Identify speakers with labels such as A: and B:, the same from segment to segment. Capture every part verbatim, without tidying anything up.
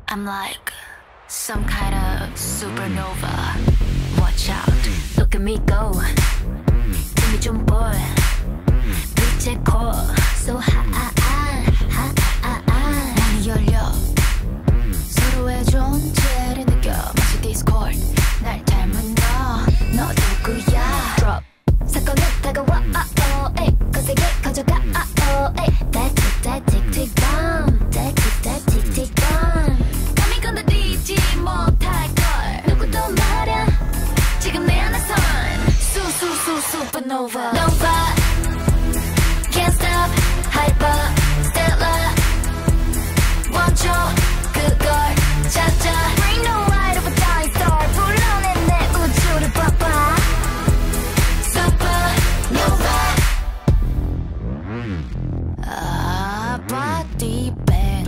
A: I'm like some kind of supernova. Watch out, look at me go. 힘이 좀 boy. 빛의 core, so high, high, high. 문이 열려. 서로의 존재를 느껴. 마치 Discord. 날 닮은 너, 너 누구야? Drop. 사건은 다가와. Oh, oh, 거세게 커져가. Oh, oh, that tick, that tick, tick bomb. That tick, that tick, tick bomb. 감히 건드리지 못할 걸. 누구도 말야. 지금 내 안에선 수수수 supernova. Nova. Can't stop. Hyper. Stellar. 원초 그걸 찾아. Bring the light of a dying star. 불러내 내 우주를 봐봐. Supernova. Ah, body bang.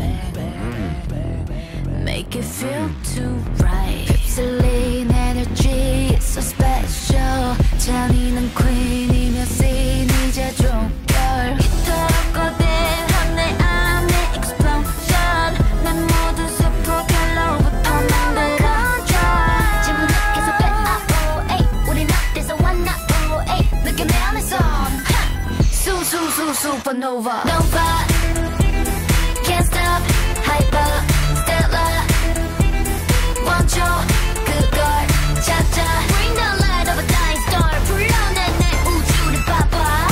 A: Make it feel too right. 휩쓸린 energy, it's so special. 잔인한 queen이며 scene 이제 종결. 이토록 거대한 내 안의 explosion. 내 모든 세포 결로부터 만든 control. 질문은 계속돼. Oh, ay. 우린 어디서 왔나? Oh, ay. 느껴 내 안에선 수수수 supernova. Nova. Can't stop. Hyper. Stellar. 원초 그걸 찾아. Bring the light of a dying star. 불러내 내 우주를 봐봐.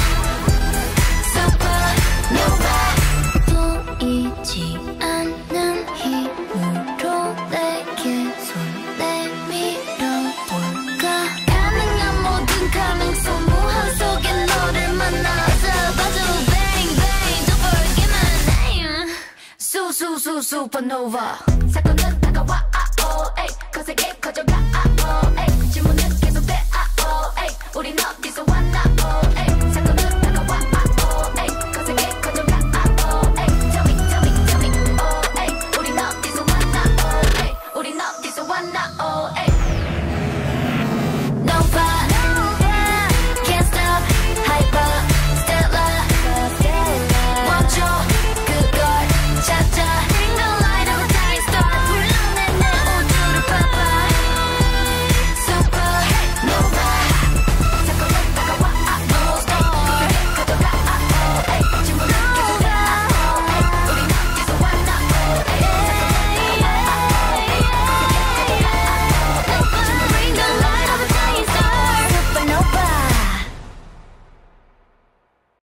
A: Supernova. 보이지 않는 힘으로 내게 손 내밀어볼까. 가능한 모든 가능성 무한 속에 너를 만나서 봐줘. Bang bang don't forget my name. 수수수 supernova. 사건은 다가와. Oh, ay. 거세게 커져가. Oh, ay. 질문은 계속돼. Oh, ay. 우린 너